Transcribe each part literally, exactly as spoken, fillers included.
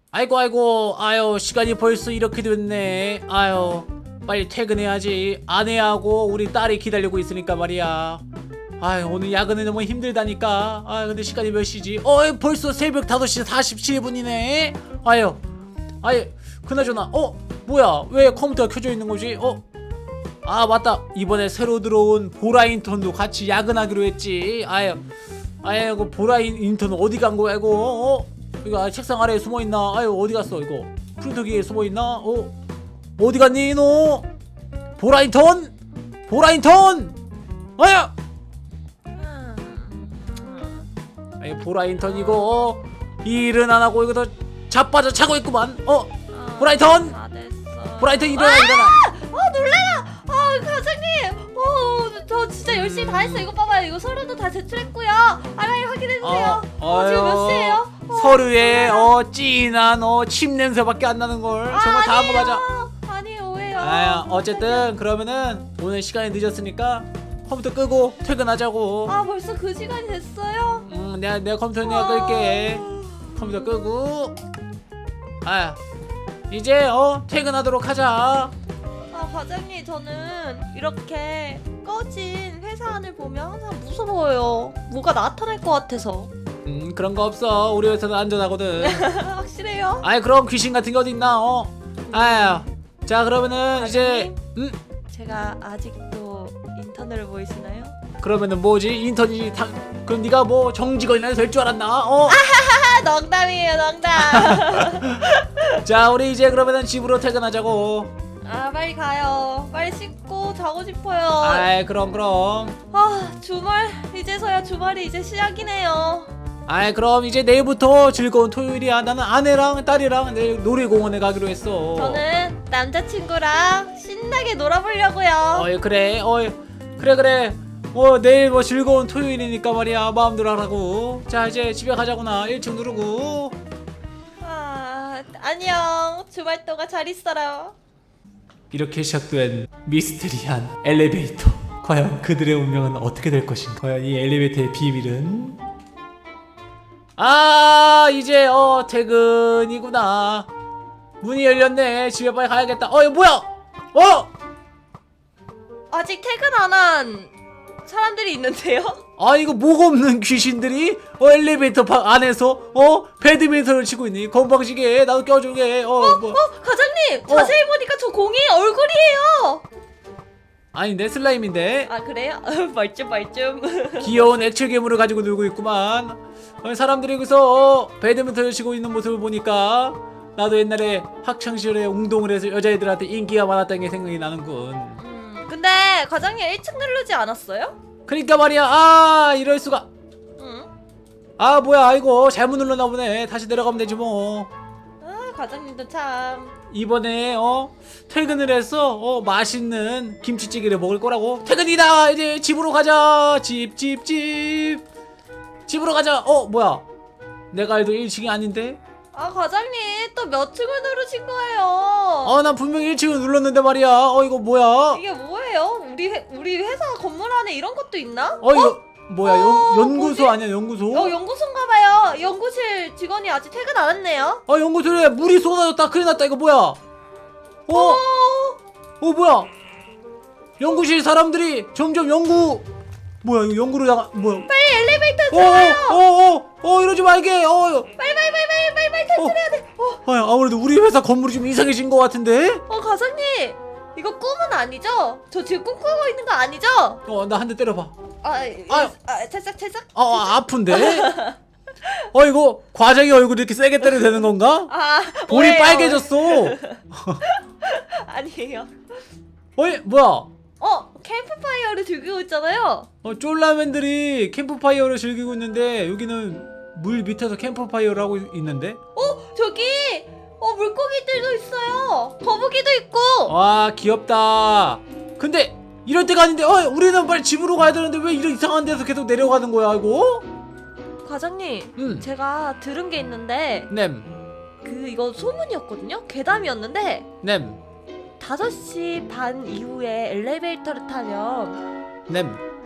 아이고 아이고 아유 시간이 벌써 이렇게 됐네. 아유 빨리 퇴근해야지. 아내하고 우리 딸이 기다리고 있으니까 말이야. 아유 오늘 야근은 너무 힘들다니까. 아 근데 시간이 몇 시지? 어 벌써 새벽 다섯 시 사십칠 분이네 아유 아유 그나저나 어 뭐야 왜 컴퓨터가 켜져 있는 거지? 어? 아 맞다 이번에 새로 들어온 보라 인턴도 같이 야근하기로 했지. 아유 아이고 보라 인턴 어디 간 거야 이거? 어? 이거 책상 아래에 숨어있나? 아유 어디 갔어 이거? 프린터기에 숨어있나? 어? 어디 갔니 너? 보라 인턴? 보라 인턴? 아유 아이 보라 인턴 이거 어? 일은 안 하고 이거 더 자빠져 자고 있구만. 어? 보라 인턴? 보라 인턴 일어나 일어나. 어 놀래라. 어 과장님. 어저 진짜 열심히 다 했어. 이거 봐봐요. 이거 서류도 다 제출했고요. 알아요 확인해주세요. 어, 어 지금 몇 시에요? 어, 서류에 어 진한 어 침 냄새밖에 안 나는 걸. 아, 정말 다 한 거 맞아. 아니에요 오해요. 아 어쨌든 그러면은 오늘 시간이 늦었으니까 컴퓨터 끄고 퇴근하자고. 아 벌써 그 시간이 됐어요? 응 내가 내가 컴퓨터 내가 끌게. 컴퓨터 끄고. 아 이제 어 퇴근하도록 하자. 아 과장님 저는 이렇게 꺼진 회사 안을 보면 항상 무서워요. 뭐가 나타날 것 같아서. 음 그런 거 없어. 우리 회사는 안전하거든. 확실해요? 아이 그럼 귀신 같은 게 어디 있나? 어? 아야 자 그러면은 이제 음 제가 아직도 인턴으로 보이시나요? 그러면은 뭐지 인턴이 다 그럼 네가 뭐 정직원이나 될 줄 알았나? 어? 아하하 농담이에요 농담. 자 우리 이제 그러면은 집으로 퇴근하자고. 아 빨리 가요. 빨리 씻고 자고 싶어요. 아이 그럼 그럼. 아 주말 이제서야 주말이 이제 시작이네요. 아이 그럼 이제 내일부터 즐거운 토요일이야. 나는 아내랑 딸이랑 내일 놀이공원에 가기로 했어. 저는 남자친구랑 신나게 놀아보려고요. 어이 그래 어이 그래 그래 뭐 내일 뭐 즐거운 토요일이니까 말이야 마음대로 하라고. 자 이제 집에 가자구나. 일 층 누르고. 아 안녕 주말 동안 잘 있어라. 이렇게 시작된 미스테리한 엘리베이터. 과연 그들의 운명은 어떻게 될 것인가. 과연 이 엘리베이터의 비밀은. 아 이제 어 퇴근이구나. 문이 열렸네. 집에 빨리 가야겠다. 어 이거 뭐야 어 아직 퇴근 안 한 사람들이 있는데요? 아 이거 목 없는 귀신들이 어 엘리베이터 방 안에서 어 배드민턴을 치고 있니. 건방지게 나도 껴주게. 어, 어? 뭐. 어? 과장님! 어. 자세히 보니까 저 공이 얼굴이에요! 아닌데 슬라임인데. 아 그래요? 말좀 말좀. 귀여운 액체 괴물을 가지고 놀고 있구만. 어, 사람들이 여기서 어, 배드민턴을 치고 있는 모습을 보니까 나도 옛날에 학창시절에 운동을 해서 여자애들한테 인기가 많았다는 게 생각이 나는군. 음, 근데 과장님 일 층 누르지 않았어요? 그러니까 말이야. 아 이럴수가. 응? 아 뭐야 아이고 잘못 눌렀나 보네. 다시 내려가면 되지 뭐. 아 과장님도 참. 이번에 어 퇴근을 해서 어 맛있는 김치찌개를 먹을 거라고. 퇴근이다. 이제 집으로 가자. 집 집 집 집으로 가자. 어 뭐야 내가 알던 일 층이 아닌데. 아 과장님 또 몇 층을 누르신 거예요? 어 난 분명히 일 층을 눌렀는데 말이야. 어 이거 뭐야. 이게 뭐예요? 우리 회, 우리 회사 건물 안에 이런 것도 있나? 어 이거 뭐야. 어, 연, 연구소 뭐지? 아니야 연구소? 어 연구소인가봐요. 연구실 직원이 아직 퇴근 안 했네요. 어 연구소에 물이 쏟아졌다. 큰일 났다. 이거 뭐야. 어? 어, 어 뭐야 연구실 사람들이 점점 연구 뭐야 이거 연구를 나가 뭐야. 빨리 엘리베이터 타요. 어어어어 어, 이러지 말게. 어 빨리 빨리 빨리 빨리 빨리 빨리 탈출해야 돼. 어. 어, 아무래도 우리 회사 건물이 좀 이상해진 것 같은데? 어 과장님 이거 꿈은 아니죠? 저 지금 꿈꾸고 있는 거 아니죠? 어 나 한 대 때려봐. 아, 아, 아 살짝 살짝. 어 아, 아픈데? 어 이거 과장이 얼굴 이렇게 세게 때려도 되는 건가? 아 볼이 뭐예요? 빨개졌어. 아니에요. 어이 뭐야. 어 캠프파이어를 즐기고 있잖아요. 어 쫄라맨들이 캠프파이어를 즐기고 있는데 여기는 물 밑에서 캠프파이어를 하고 있는데? 어 저기 어 물고기들도 있어요. 거북이도 있고. 와 귀엽다. 근데 이럴 때가 아닌데 어 우리는 빨리 집으로 가야 되는데 왜 이런 이상한 데서 계속 내려가는 거야 이거? 과장님 음. 제가 들은 게 있는데 냄 그 이거 소문이었거든요. 괴담이었는데 냄 다섯 시 반 이후에 엘리베이터를 타면 냄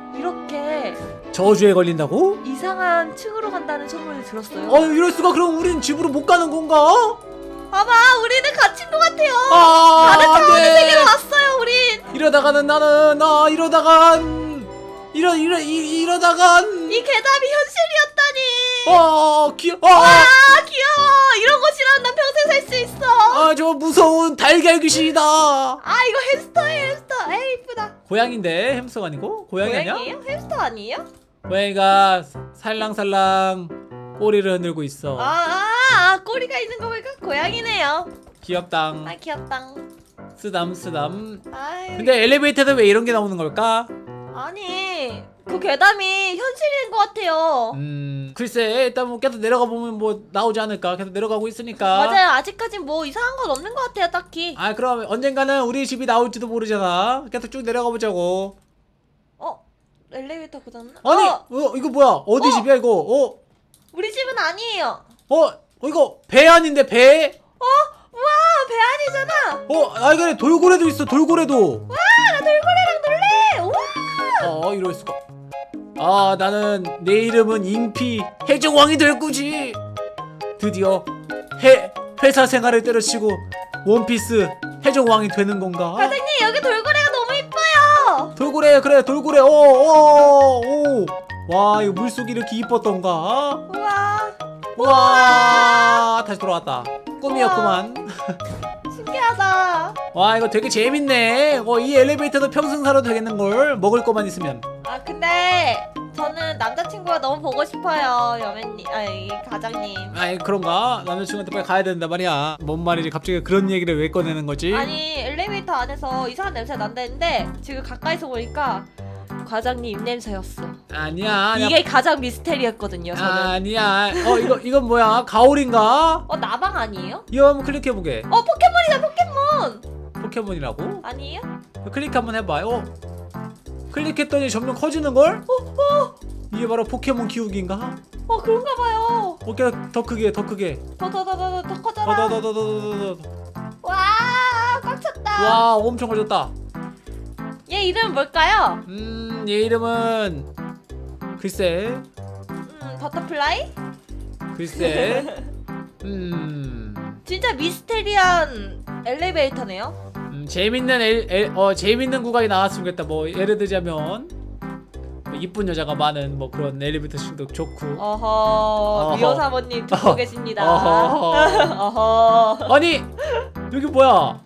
이렇게 저주에 걸린다고? 이상한 층으로 간다는 소문을 들었어요. 어 이럴 수가. 그럼 우린 집으로 못 가는 건가? 아마 우리는 갇힌 것 같아요. 아, 다른 차원의 네. 세계로 왔어요 우린. 이러다가는 나는 아 이러다간 이러 이러 이, 이러다간 이 괴담이 현실이었다니. 아 귀여 아 아, 귀여워. 이런 곳이라면 난 평생 살 수 있어. 아 저 무서운 달걀 귀신이다. 아 이거 햄스터예요 햄스터. 에이 이쁘다. 고양인데 햄스터가 아니고 고양이 아니야? 고양이에요? 햄스터 아니에요? 고양이가 살랑살랑 꼬리를 흔들고 있어. 아, 아, 아 꼬리가 있는 거 보니까 고양이네요. 귀엽당. 아 귀엽다. 쓰담 쓰담. 아유. 근데 엘리베이터에서 왜 이런 게 나오는 걸까? 아니 그 괴담이 현실인 것 같아요. 음 글쎄 일단 뭐 계속 내려가 보면 뭐 나오지 않을까. 계속 내려가고 있으니까. 맞아요. 아직까진 뭐 이상한 건 없는 것 같아요 딱히. 아 그럼 언젠가는 우리 집이 나올지도 모르잖아. 계속 쭉 내려가 보자고. 어? 엘리베이터 고장나? 아니 어, 어, 이거 뭐야? 어디 어? 집이야 이거? 어? 우리 집은 아니에요. 어? 어 이거 배 아닌데 배? 어? 우와 배 아니잖아. 어? 아 이거 돌고래도 있어. 돌고래도. 와 나 돌고래랑 놀래. 우와. 어 이럴 수가. 아 나는 내 이름은 인피 해적왕이 될 거지. 드디어 해 회사 생활을 때려치고 원피스 해적왕이 되는 건가? 과장님 여기 돌고래가 너무 이뻐요. 돌고래 그래 돌고래. 오오오. 와 이거 물속이 이렇게 이뻤던가? 우와 와 다시 돌아왔다. 꿈이었구만. 신기하다. 와 이거 되게 재밌네. 어, 이 엘리베이터도 평생 살아도 되겠는걸. 먹을 거만 있으면. 아 근데 저는 남자친구가 너무 보고 싶어요 여맨님. 아니 과장님. 아이 그런가? 남자친구한테 빨리 가야 된다 말이야. 뭔 말이지 갑자기 그런 얘기를 왜 꺼내는 거지? 아니 엘리베이터 안에서 이상한 냄새가 난다는데 지금 가까이서 보니까 과장님 입냄새였어. 아니야. 이게 가장 미스테리였거든요 저는. 아니야. 어 이거 이건 뭐야? 가오리인가? 어 나방 아니에요? 이거 한번 클릭해 보게. 어 포켓몬이다 포켓몬. 포켓몬이라고? 아니에요? 클릭 한번 해봐. 어? 클릭했더니 점점 커지는 걸? 어? 어? 이게 바로 포켓몬 키우기인가? 어 그런가 봐요. 어깨 더 크게 더 크게. 더 더 더 더 더 커져라. 더더더더더더. 와꽉 찼다. 와 엄청 커졌다. 얘 이름 뭘까요? 음, 얘 이름은 글쎄, 음 버터플라이? 글쎄, 음, 진짜 미스테리한 엘리베이터네요. 음 재밌는 엘, 엘, 어 재밌는 구간이 나왔으면 좋겠다. 뭐 예를 들자면 뭐 이쁜 여자가 많은 뭐 그런 엘리베이터 씬도 좋고. 어허, 어허. 미호 사모님 듣고 어허. 계십니다. 어허. 어허. 아니 여기 뭐야?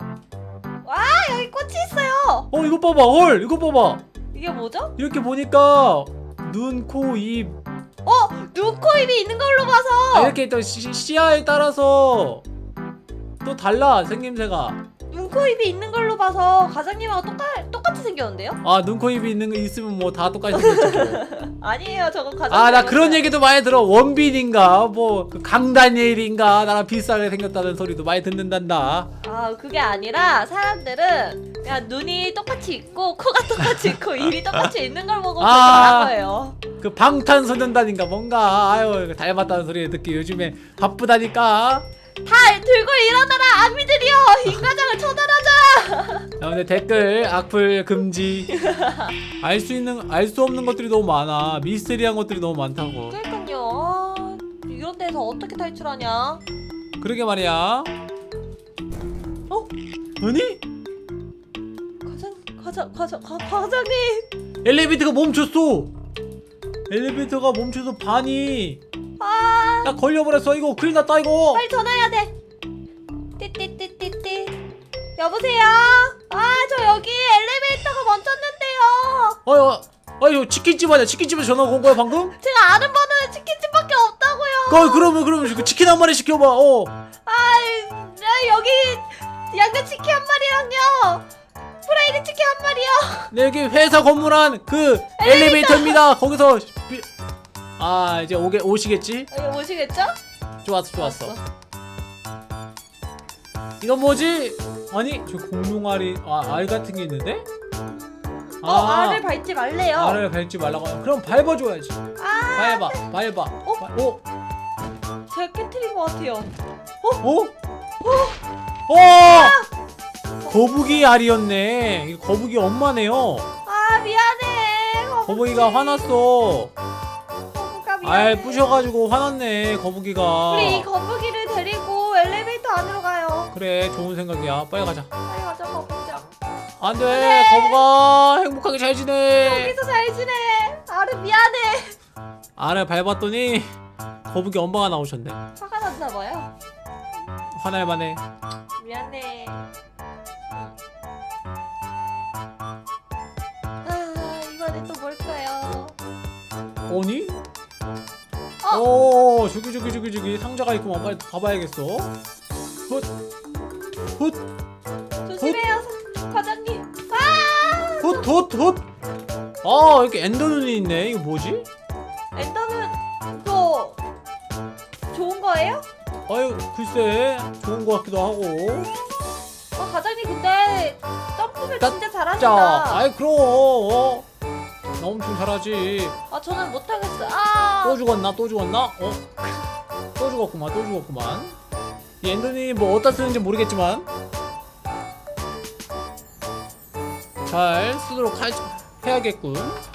와 여기 꽃이 있어요. 어 이거 봐봐, 헐 이거 봐봐. 이게 뭐죠? 이렇게 보니까 눈, 코, 입 어 눈, 코, 입이 있는 걸로 봐서. 아, 이렇게 또 시, 시야에 따라서 또 달라 생김새가. 눈, 코, 입이 있는 걸로 봐서 과장님하고 똑같 똑같이 생겼는데요? 아 눈, 코, 입이 있는 거 있으면 뭐 다 똑같이 생겼지 뭐. 아니에요, 저건 과장님. 아 나 그런 얘기도 많이 들어. 원빈인가 뭐그 강다니엘인가 나랑 비슷하게 생겼다는 소리도 많이 듣는단다. 아 그게 아니라 사람들은 그냥 눈이 똑같이 있고 코가 똑같이 있고 입이 똑같이 있는 걸 보고 아. 그런 거예요. 그 방탄소년단인가 뭔가 아유 닮았다는 소리 듣기 요즘에 바쁘다니까. 달 들고 일어나라 아미들이여 인과장을 처단하자. 야, 근데 댓글 악플 금지. 알 수 있는 알 수 없는 것들이 너무 많아. 미스테리한 것들이 너무 많다고. 그러니까요. 아, 이런 데서 어떻게 탈출하냐? 그러게 말이야. 어? 아니? 과장 과장 과장 과, 과장님. 엘리베이터가 멈췄어. 엘리베이터가 멈춰서 반이 아 야 걸려버렸어. 이거 큰일 났다 이거. 빨리 전화해야 돼. 띠띠띠띠띠. 여보세요. 아 저 여기 엘리베이터가 멈췄는데요. 아유 아유 치킨집 아니야? 치킨집에 전화 온 거야 방금? 제가 아는 번호는 치킨집밖에 없다고요. 어 그러면 그러면 그 치킨 한 마리 시켜봐. 어. 아 여기 양념치킨 한 마리랑요. 프라이드 치킨 한 마리요. 네 여기 회사 건물 안 그 엘리베이터입니다. 거기서 비... 아 이제 오게 오시겠지? 여기 오시겠죠? 좋았어 좋았어. 이건 뭐지? 아니 저 공룡알이 아, 알 같은 게 있는데? 어 알을 밟지 말래요. 알을 밟지 말라고. 그럼 밟아줘야지. 아 밟아 밟아. 어? 바- 어? 제가 깨트린 것 같아요. 어? 어? 거북이 알이었네. 이거 거북이 엄마네요. 아 미안해 거북이가 화났어. 거북아 미안해. 아이 부셔가지고 화났네 거북이가. 우리 이 거북이를 데리고 엘리베이터 안으로 가요. 그래 좋은 생각이야. 빨리 가자. 빨리 가자 거북장. 안돼 거북아 행복하게 잘 지내. 여기서 잘 지내. 아르 미안해. 알을 밟았더니 거북이 엄마가 나오셨네. 화가 났나 봐요. 화날 만해. 미안해. 아 이번에 또 뭘까요? 아니? 어? 오 저기 저기 저기 저기 상자가 있구만. 빨리 가봐야겠어. 훗 훗 조심해요 사- 과장님. 아 훗 훗 훗. 아 이렇게 엔더 눈이 있네. 이거 뭐지? 엔더는 또 좋은 거예요? 아유 글쎄 좋은 거 같기도 하고. 아 과장님 근데 점프를 나- 진짜 자 잘하신다. 아이 그럼 어? 나 엄청 잘하지. 아 저는 못하겠어. 아 또 죽었나 또 죽었나? 어? 또 죽었구만 또 죽었구만. 이 엔더니 뭐 어디다 쓰는지 모르겠지만 잘 쓰도록 하, 해야겠군.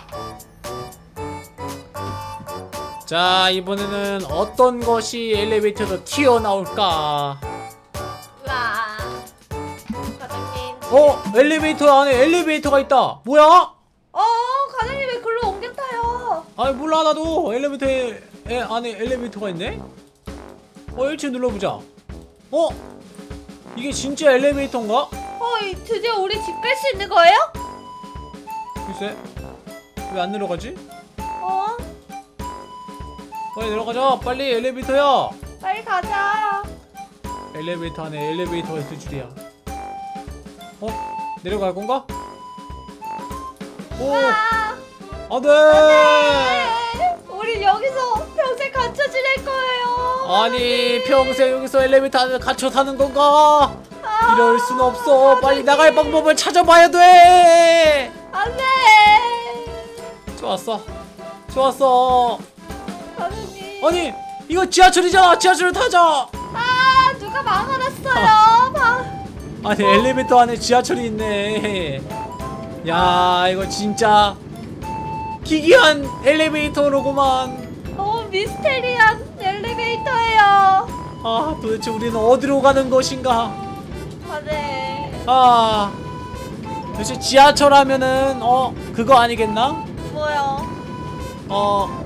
자 이번에는 어떤 것이 엘리베이터에서 튀어나올까? 와 과장님. 어? 엘리베이터 안에 엘리베이터가 있다. 뭐야? 어 과장님 왜 글로 옮겨 타요? 아니 몰라 나도 엘리베이터에 에, 안에 엘리베이터가 있네? 어 일 층 눌러보자. 어? 이게 진짜 엘리베이터인가? 어 이- 드디어 우리 집 갈 수 있는 거예요? 글쎄 왜 안 내려가지? 어 빨리 내려가자. 빨리 엘리베이터야. 빨리 가자. 엘리베이터 안에 엘리베이터가 있을 줄이야. 어? 내려갈 건가? 오! 아 안돼! 네. 우리 여기서 평생 갇혀 지낼 거예요. 아니 평생 여기서 엘리베이터 안에 갇혀 사는 건가? 아, 이럴 순 없어. 빨리 나갈 방법을 찾아봐야 돼. 안돼. 좋았어. 좋았어. 과장님. 아니 이거 지하철이잖아. 지하철을 타자. 아 누가 막아놨어요. 방. 아니 엘리베이터 안에 지하철이 있네. 야 이거 진짜 기괴한 엘리베이터로구만. 너무 미스테리한 엘리베이터예요. 아 도대체 우리는 어디로 가는 것인가? 아 네. 아 도대체 지하철 하면은 어 그거 아니겠나? 뭐요? 어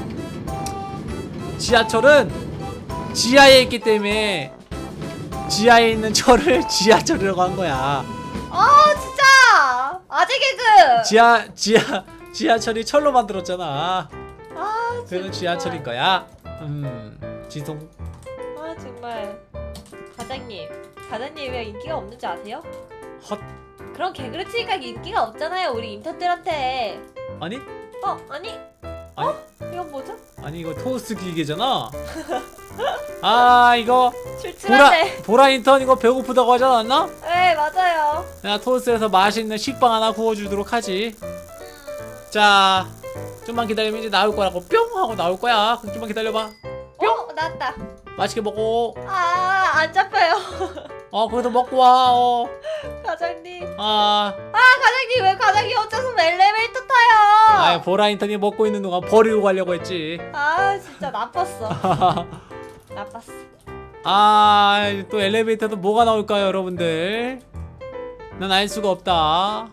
지하철은 지하에 있기 때문에 지하에 있는 철을 지하철이라고 한 거야. 아 진짜 아재 개그. 지하 지하 지하철이 철로 만들었잖아. 아 그래서 정말. 지하철인 거야. 음 지송. 아 정말. 과장님. 과장님 왜 인기가 없는지 아세요? 헛 그런 개그를 치니까 인기가 없잖아요 우리 인턴들한테. 아니 어 아니? 아니. 어? 이건 뭐죠? 아니 이거 토스트 기계잖아. 아 이거 보라 출출하네. 보라 인턴 이거 배고프다고 하지 않았나? 네 맞아요. 내가 토스트에서 맛있는 식빵 하나 구워주도록 하지. 자 좀만 기다리면 이제 나올 거라고 뿅 하고 나올 거야. 그럼 좀만 기다려봐. 어 나왔다. 맛있게 먹고. 아안 잡혀요. 어 거기서 먹고 와. 어. 과장님. 아, 아 과장님 왜 과장님 혼자서 엘리베이터 타요? 아 보라 인턴이 먹고 있는 동안 버리고 가려고 했지. 아 진짜 나빴어. 나빴어. 아 또 엘리베이터도 뭐가 나올까요 여러분들? 난 알 수가 없다.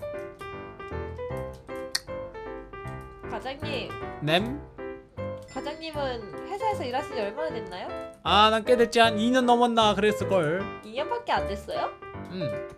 과장님. 냄? 과장님은 회사에서 일하신 지 얼마나 됐나요? 아 난 꽤 됐지. 한 이 년 넘었나 그랬을걸. 이 년밖에 안 됐어요? 음.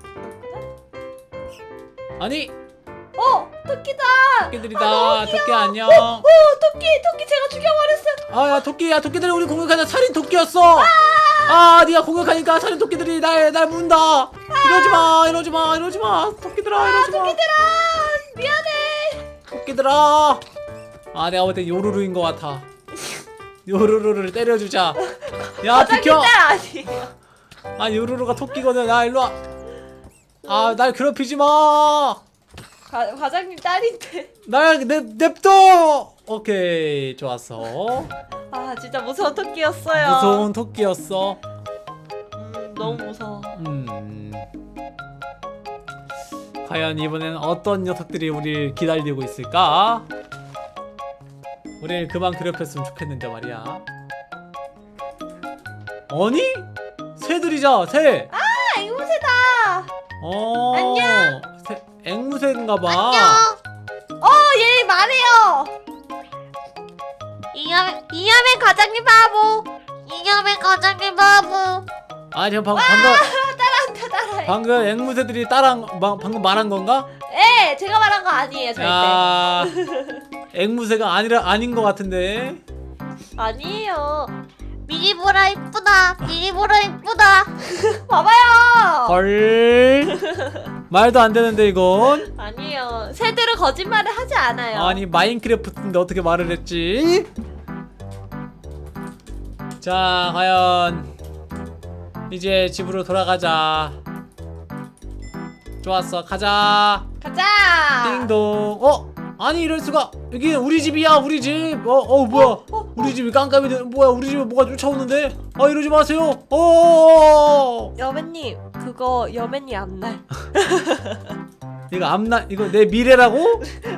그렇구나. 아니 어! 토끼다! 토끼들이다. 토끼 안녕. 오! 토끼! 토끼 제가 죽여버렸어요! 아야 토끼야 토끼들이 우리 공격하자. 살인 토끼였어. 아 네가 공격하니까 살인 토끼들이 날 날 문다. 이러지마 이러지마 이러지마 토끼들아 이러지마. 토끼들아! 미안해! 토끼들아. 아 내가 볼 때 요루루인 것 같아. 요루루를 때려주자. 야 비켜. 과장님 딸 아니에요. 아 요루루가 토끼거든. 아 일로와. 아 날 괴롭히지마. 과, 과장님 딸인데. 날 냅, 냅둬. 오케이 좋았어. 아 진짜 무서운 토끼였어요. 무서운 토끼였어. 음, 너무 무서워. 음. 과연 이번엔 어떤 녀석들이 우리를 기다리고 있을까? 우리를 그만 괴롭혔으면 좋겠는데 말이야. 아니? 새들이자 새! 아 앵무새다. 어 안녕. 새, 앵무새인가봐. 안녕. 어얘 말해요. 이념의 이념의 과장님 바보. 이념의 과장님 바보. 아 지금 방, 방금 따라한다 따라해. 방금 앵무새들이 따랑 마, 방금 말한 건가? 예 제가 말한 거 아니에요 절대. 야 앵무새가 아니라 아닌 것 같은데. 아니에요. 미리보라 이쁘다. 미리보라 이쁘다. 봐봐요. 헐 말도 안 되는데 이건. 아니에요. 새들은 거짓말을 하지 않아요. 아니 마인크래프트인데 어떻게 말을 했지? 자 과연 이제 집으로 돌아가자. 좋았어 가자. 가자. 띵동. 어? 아니 이럴 수가. 여기 우리 집이야 우리 집. 어? 어 뭐야. 어, 어, 어. 우리 집이 깜깜이 되 뭐야 우리 집에 뭐가 쫓아오는데? 아 이러지 마세요. 어. 여매님 그거 여매님 앞날. 이거 앞날 이거 내 미래라고?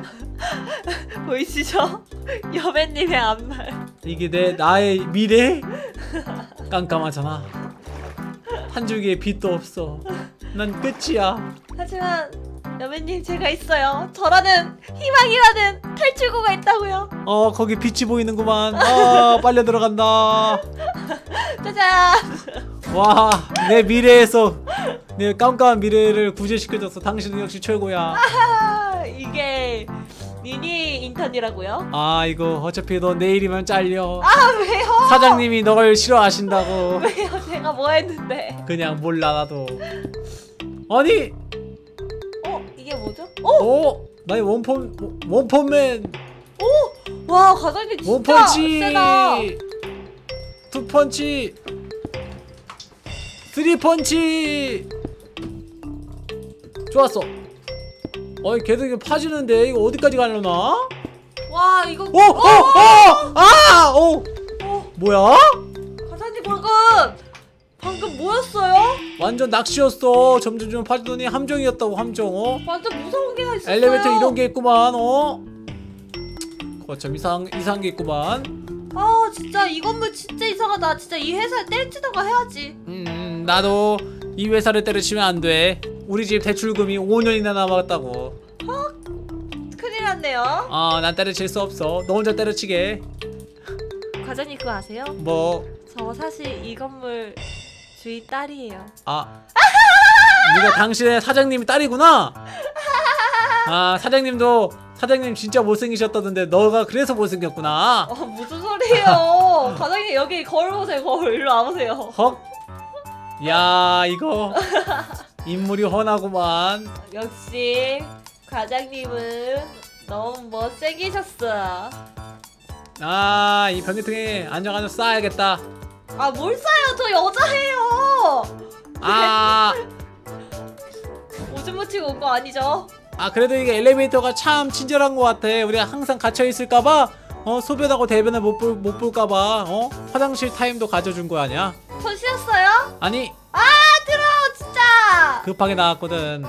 보이시죠? 여매님의 앞날. 이게 내 나의 미래? 깜깜하잖아. 한 줄기의 빛도 없어. 난 끝이야. 하지만 여매님 제가 있어요. 저라는 희망이라는 탈출구가 있다고요. 어 거기 빛이 보이는구만. 아 빨려 들어간다. 짜잔. 와 내 미래에서 내 깜깜한 미래를 구제시켜줬어. 당신은 역시 최고야. 아, 이게 미니 인턴이라고요? 아 이거 어차피 너 내일이면 잘려. 아 왜요? 사장님이 널 싫어하신다고. 왜요? 제가 뭐 했는데? 그냥 몰라 나도. 아니 어? 이게 뭐죠? 어? 어? 나의 원펀 원펀맨 와 과장님 진짜 원펀치 세다. 투펀치 쓰리펀치. 좋았어. 어이 계속 이거 파지는데 이거 어디까지 가려나? 와 이거 오! 오! 오! 아! 오! 어, 뭐야? 과장님 방금 방금 뭐였어요? 완전 낚시였어. 점점점 파지더니 함정이었다고 함정. 어? 완전 무서운 게 있었어요. 엘리베이터 이런 게 있구만. 어? 거참 이상 이상한 게 있구만. 아 진짜 이 건물 진짜 이상하다. 진짜 이 회사에 때려치던가 해야지. 음 나도 이 회사를 때려치면 안 돼. 우리 집 대출금이 오 년이나 남았다고. 큰일 났네요. 아 난 때려칠 수 없어. 너 혼자 때려치게. 과장님 그거 아세요? 뭐? 저 사실 이 건물 주인 딸이에요. 아 네가 당신의 사장님이 딸이구나. 아 사장님도 사장님 진짜 못생기셨다던데 너가 그래서 못생겼구나. 어 무슨 소리예요? 과장님 여기 거울 보세요. 거울 일로 와보세요. 헉? 야 이거 인물이 훤하구만. 역시 과장님은 너무 못생기셨어. 아 이 변기통에 안정환을 쌓아야겠다. 아 뭘 싸요? 저 여자예요. 아, 오줌 묻히고 온 거 아니죠? 아 그래도 이게 엘리베이터가 참 친절한 것 같아. 우리가 항상 갇혀 있을까봐 어 소변하고 대변을 못 볼 못 볼까봐 어 화장실 타임도 가져준 거 아니야? 손 씻었어요? 아니 아 들어 진짜. 급하게 나왔거든.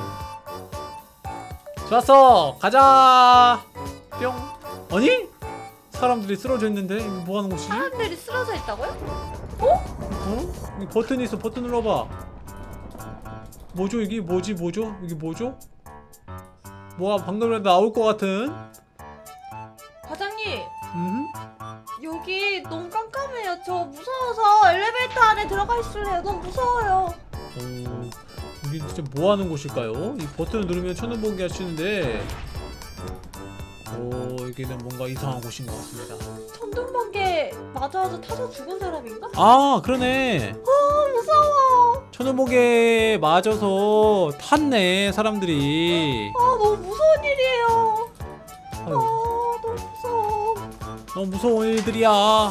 좋았어 가자. 뿅. 아니 사람들이 쓰러져 있는데 이거 뭐 하는 곳이지? 사람들이 쓰러져 있다고요? 어? 이 버튼이 있어. 버튼 눌러봐. 뭐죠 이게? 뭐지 뭐죠? 이게 뭐죠? 뭐가 방금이라도 나올 것 같은? 과장님 음? 여기 너무 깜깜해요. 저 무서워서 엘리베이터 안에 들어가 있을래요. 너무 무서워요. 오, 이게 진짜 뭐 하는 곳일까요? 이 버튼을 누르면 천연보기 하시는데 오, 여기는 뭔가 이상한 곳인 것 같습니다. 천둥번개 맞아서 타서 죽은 사람인가? 아 그러네. 어 무서워. 천연보기에 맞아서 탔네 사람들이. 아 너무 무서운 일이에요. 아 아유, 너무 무서워. 너무 무서운 일들이야.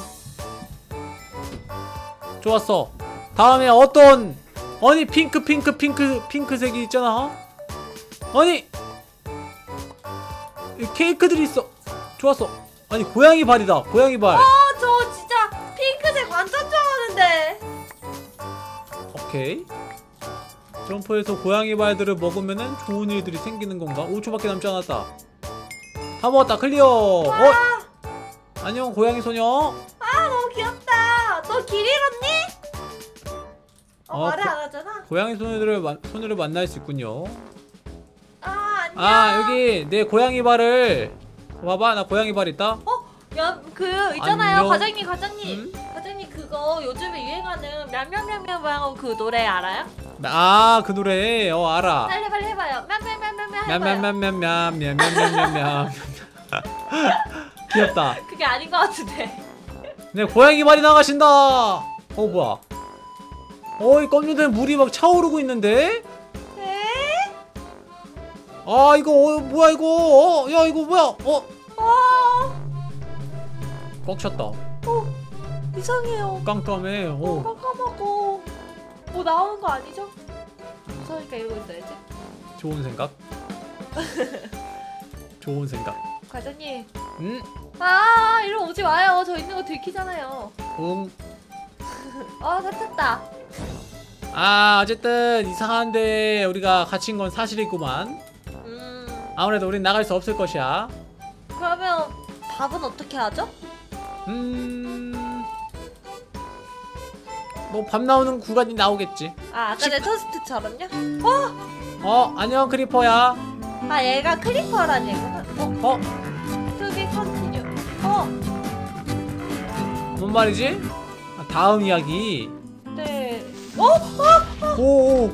좋았어. 다음에 어떤 아니 핑크 핑크 핑크 핑크색이 있잖아. 아니 이 케이크들이 있어. 좋았어. 아니 고양이 발이다. 고양이 발. 아 저 진짜 핑크색 완전 좋아하는데. 오케이. 점프해서 고양이 발들을 먹으면은 좋은 일들이 생기는 건가? 오 초밖에 남지 않았다. 다 먹었다. 클리어. 어? 안녕 고양이 소녀. 아 너무 귀엽다. 너 길 잃었니? 어, 어, 말을 고- 안 하잖아. 고양이 소녀들을 마, 소녀를 만날 수 있군요. 아 안녕. 아 여기 내 고양이 발을 봐봐. 나 고양이 발 있다. 어? 야, 그 있잖아요. 안녕. 과장님, 과장님. 음? 과장님 그거 요즘에 유행하는 냠냠냠냠 그 노래 알아요? 아 그 노래 어 알아. 빨리 빨리 해봐요. 냠냠냠냠 해봐요. 냠냠냠냠냠냠냠냠냠. 귀엽다. 그게 아닌 것 같은데. 내 고양이 발이 나가신다. 어 뭐야? 어이 껌류된 물이 막 차오르고 있는데? 네? 아 이거 어, 뭐야 이거? 어, 야 이거 뭐야? 어? 어, 꽉 찼다. 어, 이상해요. 깜깜해. 어, 어. 깜깜하고 뭐 나오는 거 아니죠? 무서우니까 이러고 있어야지. 좋은 생각. 좋은 생각. 과장님. 응? 아, 이리 오지 마요. 저 있는 거 들키잖아요. 응. 아, 다쳤다. 아 어쨌든 이상한데 우리가 갇힌 건 사실이구만. 음, 아무래도 우린 나갈 수 없을 것이야. 그러면 밥은 어떻게 하죠? 음. 뭐 밥 나오는 구간이 나오겠지. 아, 아까 내 토스트처럼요? 어 안녕 크리퍼야. 아, 얘가 크리퍼란 얘구나. 어, 어? 저기 컨티뉴. 어, 뭔 말이지? 아, 다음 이야기. 네. 어? 어? 오.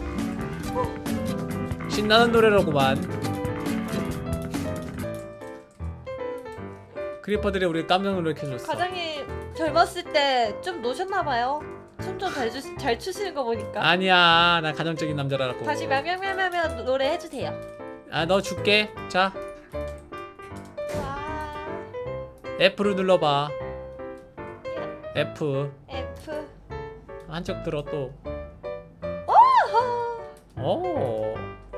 신나는 노래로구만. 크리퍼들이 우리 깜짝 놀라게 해줬어. 과장님 젊었을 때 좀 노셨나봐요. 춤 좀 잘 잘 추시는 거 보니까. 아니야, 나 가정적인 남자라고. 다시 냠냠냠냠 노래 해주세요. 아, 너 줄게. 자, 와, F를 눌러봐. F. F. 한쪽 들어 또. 어허. 오.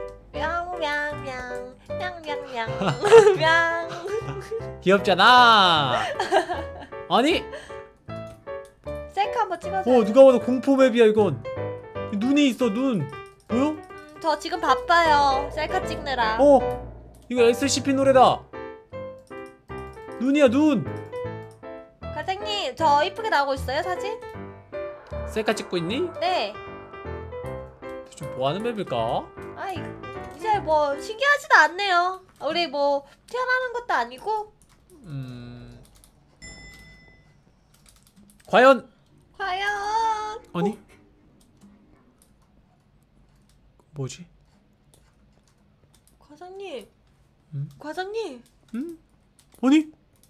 냥냥냥 냥냥냥 냥. 귀엽잖아. 아니, 셀카 한번 찍어줘요. 어 누가 봐도 공포 맵이야 이건. 눈이 있어 눈. 보여? 저 지금 바빠요. 셀카 찍느라. 어, 이거 에스씨피 노래다. 눈이야 눈. 과장님 저 이쁘게 나오고 있어요 사진? 셀카 찍고 있니? 네. 좀 뭐하는 맵일까? 아 이- 이제 뭐 신기하지도 않네요. 우리 뭐 태어나는 것도 아니고. 음. 과연 과연. 아니? 뭐지? 과장님. 음? 과장님. 음? 아니?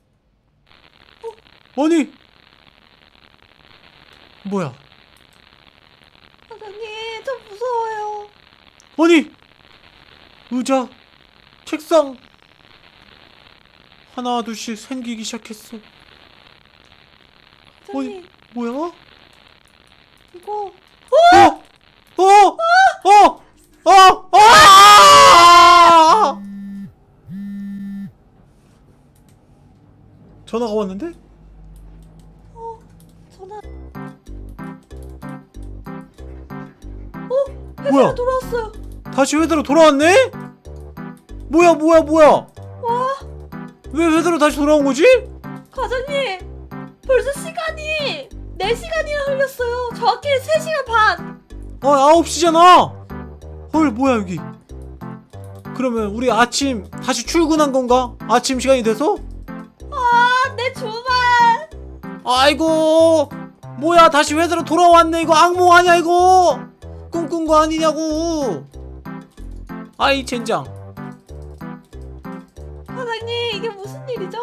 어? 아니? 뭐야? 과장님 좀 무서워요. 아니! 의자, 책상 하나 둘씩 생기기 시작했어. 과장님 뭐야? 이거 어! 어! 어! 어! 아! 전화가 왔는데? 어 전화. 어 회사로 뭐야? 돌아왔어요. 다시 회사로 돌아왔네? 뭐야 뭐야 뭐야? 와 왜 회사로 다시 돌아온 거지? 과장님 벌써 시간이 네 시간이나 흘렸어요. 정확히 세 시간 반. 아 아홉 시잖아. 헐 뭐야 여기. 그러면 우리 아침 다시 출근한 건가? 아침 시간이 돼서? 아, 내 주말. 아이고 뭐야 다시 회사로 돌아왔네. 이거 악몽 아니야 이거. 꿈꾼 거 아니냐고. 아이 젠장. 과장님 이게 무슨 일이죠?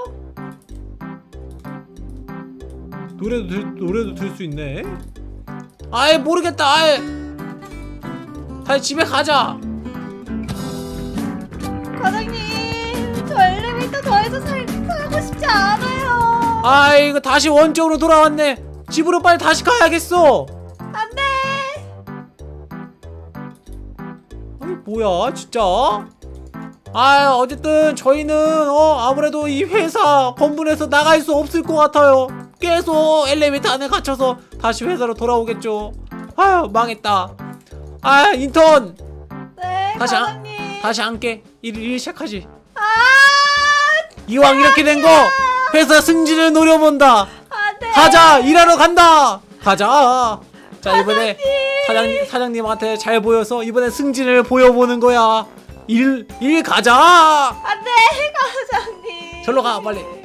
노래도 들, 노래도 들 수 있네. 아이 모르겠다. 아이 다시 집에 가자. 과장님 저 엘리베이터 더 이상 살, 타고 싶지 않아요. 아이 이거 다시 원점으로 돌아왔네. 집으로 빨리 다시 가야겠어. 안돼. 아이 뭐야 진짜. 아 어쨌든 저희는 어 아무래도 이 회사 건물에서 나갈 수 없을 것 같아요. 계속 엘리베이터 안에 갇혀서 다시 회사로 돌아오겠죠. 아유 망했다. 아 인턴 네, 다시 안- 과장님. 다시 앉게. 일, 일 시작하지. 아, 이왕 이렇게 된 거 회사 승진을 노려본다. 안 돼. 가자 일하러 간다. 가자. 자 이번에 사장님 사장님한테 잘 보여서 이번에 승진을 보여보는 거야. 일 일 가자. 안 돼, 과장님. 절로 가 빨리.